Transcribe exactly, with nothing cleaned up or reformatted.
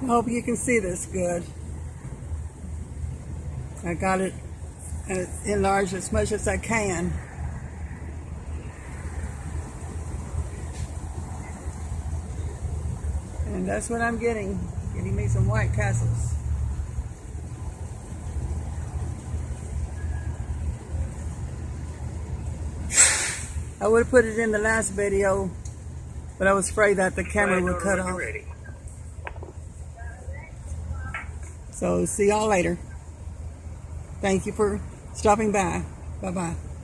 I hope you can see this good. I got it enlarged as much as I can. And that's what I'm getting. Getting me some White Castles. I would have put it in the last video, but I was afraid that the camera would cut off. So see y'all later. Thank you for stopping by. Bye-bye.